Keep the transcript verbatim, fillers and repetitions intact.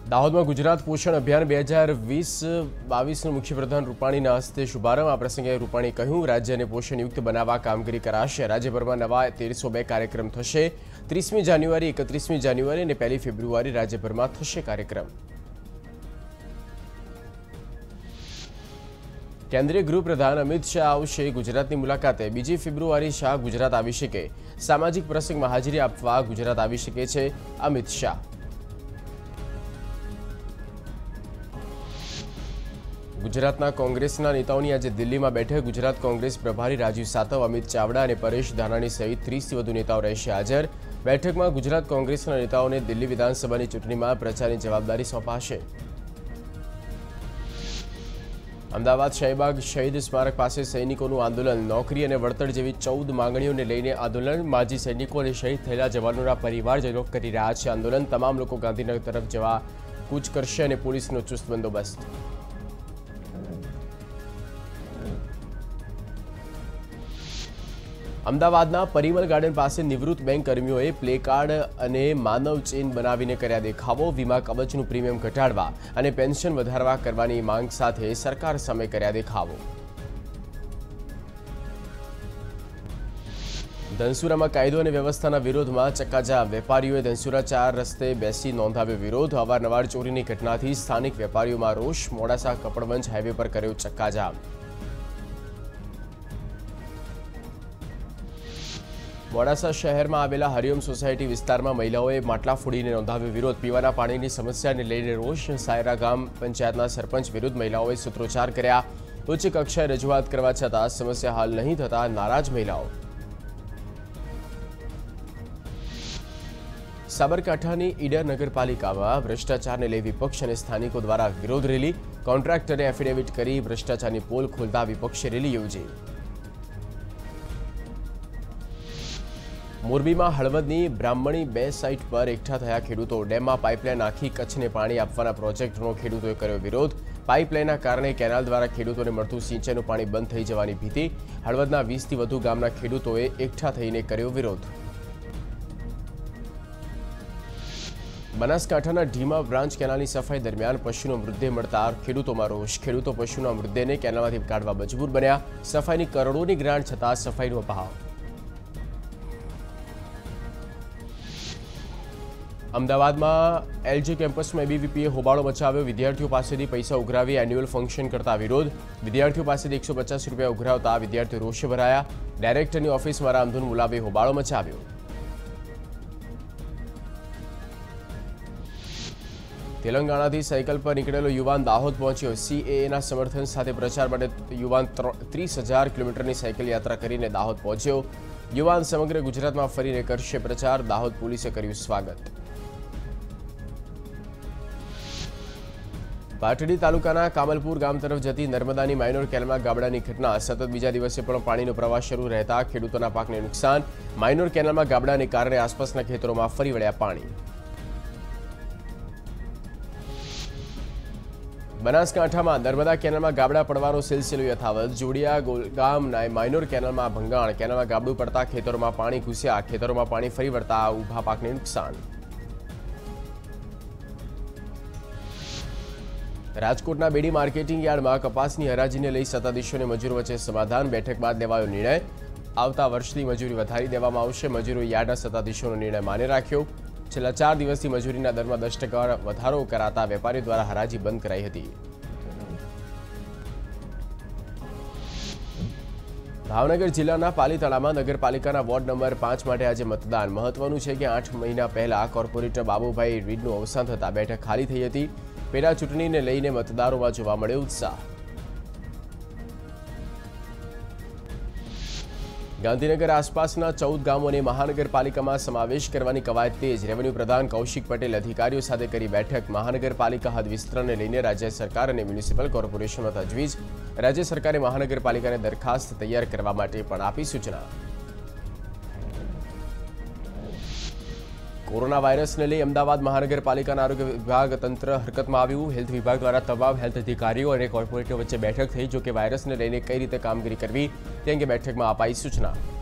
दाहोद में गुजरात पोषण अभियान બે હજાર વીસ બાવીસ मुख्यप्रधान रूपाणीના હસ્તે શુભારંભ। આ પ્રસંગે રૂપાણી કહ્યું, રાજ્યને પોષણયુક્ત બનાવવા કામગીરી કરાશે। રાજ્યભરમાં નવા તેરસો બે કાર્યક્રમ થશે। ત્રીસમી જાન્યુઆરી, એકત્રીસમી જાન્યુઆરી અને પહેલી ફેબ્રુઆરી રાજ્યભરમાં થશે કાર્યક્રમ। કેન્દ્રીય ગૃહપ્રધાન અમિત શાહ આવશે ગુજરાતની મુલાકાતે। બીજી ફેબ્રુઆરી શાહ ગુજરાત આવી શકે। સામાજિક પ્રસંગમાં હાજરી આપવા ગુજરાત આવી શકે છે અમિત શાહ। ગુજરાતના કોંગ્રેસના નેતાઓની આજે દિલ્હીમાં બેઠક। ગુજરાત કોંગ્રેસ પ્રભારી રાજીવ સાતવ, અમિત ચાવડા અને પરેશ ધાનાણી સહિત ત્રીસથી વધુ નેતાઓ રહેશે હાજર। બેઠકમાં ગુજરાત કોંગ્રેસના નેતાઓને દિલ્હી વિધાનસભાની ચૂંટણીમાં પ્રચારની જવાબદારી સોંપાશે। અમદાવાદ શાહીબાગ શહીદ સ્મારક પાસે સૈનિકોનું આંદોલન। નોકરી અને વળતર જેવી ચૌદ માંગણીઓને લઈને આંદોલન। માજી સૈનિકો અને શહીદ થયેલા જવાનોના પરિવારજનો કરી રહ્યા છે આંદોલન। તમામ લોકો ગાંધીનગર તરફ જવા કૂચ કરશે અને પોલીસનો ચુસ્ત બંદોબસ્ત। અમદાવાદના પરિમલ ગાર્ડન પાસે નિવૃત્ત બેંક કર્મીઓએ પ્લેકાર્ડ અને માનવ ચેન બનાવીને કર્યા દેખાવો। વીમા કવચનું પ્રીમિયમ ઘટાડવા અને પેન્શન વધારવા કરવાની માંગ સાથે સરકાર સામે કર્યા દેખાવો। ધનસુરામાં કાયદો અને વ્યવસ્થાના વિરોધમાં ચક્કાજામ। વેપારીઓએ ધનસુરા ચાર રસ્તે બેસી નોંધાવ્યો વિરોધ। અવારનવાર ચોરીની ઘટનાથી સ્થાનિક વેપારીઓમાં રોષ। મોડાસા કપડવંજ હાઈવે પર કર્યો ચક્કાજામ। મોડાસા શહેરમાં આવેલા હરિઓમ સોસાયટી વિસ્તારમાં મહિલાઓએ માટલા ફોડીને નોંધાવ્યો વિરોધ। પીવાના પાણીની સમસ્યાને લઈને રોષ। સાયરા ગામ પંચાયતના સરપંચ વિરુદ્ધ મહિલાઓએ સૂત્રોચ્ચાર કર્યા। ઉચ્ચ કક્ષાએ રજૂઆત કરવા છતાં સમસ્યા હલ નહીં થતા નારાજ મહિલાઓ। સાબરકાંઠાની ઈડર નગરપાલિકામાં ભ્રષ્ટાચારને લઈ વિપક્ષ અને સ્થાનિકો દ્વારા વિરોધ રેલી। કોન્ટ્રાક્ટરે એફિડેવિટ કરી ભ્રષ્ટાચારની પોલ ખોલતા વિપક્ષે રેલી યોજી। મોરબીમાં હળવદની બ્રાહ્મણી બે સાઇટ પર એકઠા થયા ખેડૂતો। ડેમમાં પાઇપલાઇન નાખી કચ્છને પાણી આપવાના પ્રોજેક્ટનો ખેડૂતોએ કર્યો વિરોધ। પાઇપલાઇનના કારણે કેનાલ દ્વારા ખેડૂતોને મળતું સિંચાઈનું પાણી બંધ થઈ જવાની ભીતિ। હળવદના વીસથી વધુ ગામના ખેડૂતોએ એકઠા થઈને કર્યો વિરોધ। બનાસકાંઠાના ઢીમા બ્રાન્ચ કેનાલની સફાઈ દરમિયાન પશુનો મૃતદેહ મળતા ખેડૂતોમાં રોષ। ખેડૂતો પશુના મૃતદેહને કેનાલમાંથી કાઢવા મજબૂર બન્યા। સફાઈની કરોડોની ગ્રાન્ટ છતાં સફાઈનો અભાવ। અમદાવાદમાં એલજી કેમ્પસમાં એબીવીપીએ હોબાળો મચાવ્યો। વિદ્યાર્થીઓ પાસેથી પૈસા ઉઘરાવી એન્યુઅલ ફંક્શન કરતા વિરોધ। વિદ્યાર્થીઓ પાસેથી એકસો પચાસ રૂપિયા ઉઘરાવતા વિદ્યાર્થીઓ રોષે ભરાયા। ડાયરેક્ટરની ઓફિસમાં રામધૂન બોલાવી હોબાળો મચાવ્યો। તેલંગાણાથી સાયકલ પર નીકળેલો યુવાન દાહોદ પહોંચ્યો। સીએએના સમર્થન સાથે પ્રચાર માટે યુવાન ત્રીસ હજાર કિલોમીટરની સાયકલ યાત્રા કરીને દાહોદ પહોંચ્યો। યુવાન સમગ્ર ગુજરાતમાં ફરીને કરશે પ્રચાર। દાહોદ પોલીસે કર્યું સ્વાગત। પાટડી તાલુકાના કામલપુર ગામ તરફ જતી નર્મદાની માઇનોર કેનાલમાં ગાબડાની ઘટના। સતત બીજા દિવસે પણ પાણીનો પ્રવાહ શરૂ રહેતા ખેડૂતોના પાકને નુકસાન। માઇનોર કેનાલમાં ગાબડાને કારણે આસપાસના ખેતરોમાં ફરી વળ્યા પાણી। બનાસકાંઠામાં નર્મદા કેનાલમાં ગાબડા પડવાનો સિલસિલો યથાવત। જોડિયા ગામના માઇનોર કેનાલમાં ભંગાણ। કેનાલમાં ગાબડું પડતા ખેતરોમાં પાણી ઘૂસ્યા। ખેતરોમાં પાણી ફરી વળતા ઊભા પાકને નુકસાન। રાજકોટના બેડી માર્કેટિંગ યાર્ડમાં કપાસની હરાજીને લઈ સત્તાધીશો અને મજૂરો વચ્ચે સમાધાન। બેઠક બાદ લેવાયો નિર્ણય। આવતા વર્ષથી મજૂરી વધારી દેવામાં આવશે। મજૂરોએ યાર્ડના સત્તાધીશોનો નિર્ણય માની રાખ્યો। છેલ્લા ચાર દિવસથી મજૂરીના દરમાં દસ ટકા વધારો કરાતા વેપારીઓ દ્વારા હરાજી બંધ કરાઈ હતી। ભાવનગર જિલ્લાના પાલીતાણામાં નગરપાલિકાના વોર્ડ નંબર પાંચ માટે આજે મતદાન। મહત્વનું છે કે આઠ મહિના પહેલા કોર્પોરેટર બાબુભાઈ રીડનું અવસાન થતાં બેઠક ખાલી થઈ હતી। પેટા ચૂંટણીને લઈને મતદારોમાં જોવા મળ્યો ઉત્સાહ। ગાંધીનગર આસપાસના ચૌદ ગામોને મહાનગરપાલિકામાં સમાવેશ કરવાની કવાયત તેજ। રેવન્યુ પ્રધાન કૌશિક પટેલ અધિકારીઓ સાથે કરી બેઠક। મહાનગરપાલિકા હદ વિસ્તરણને લઈને રાજ્ય સરકાર અને મ્યુનિસિપલ કોર્પોરેશનનો તજવીજ। રાજ્ય સરકારે મહાનગરપાલિકાને દરખાસ્ત તૈયાર કરવા માટે પણ આપી સૂચના। કોરોના વાયરસને લઈ અમદાવાદ મહાનગરપાલિકાના આરોગ્ય વિભાગ તંત્ર હરકતમાં આવ્યું। હેલ્થ વિભાગ દ્વારા તમામ હેલ્થ અધિકારીઓ અને કોર્પોરેટરો વચ્ચે બેઠક થઈ। જો કે વાયરસને લઈને કઈ રીતે કામગીરી કરવી તે અંગે બેઠકમાં અપાઈ સૂચના।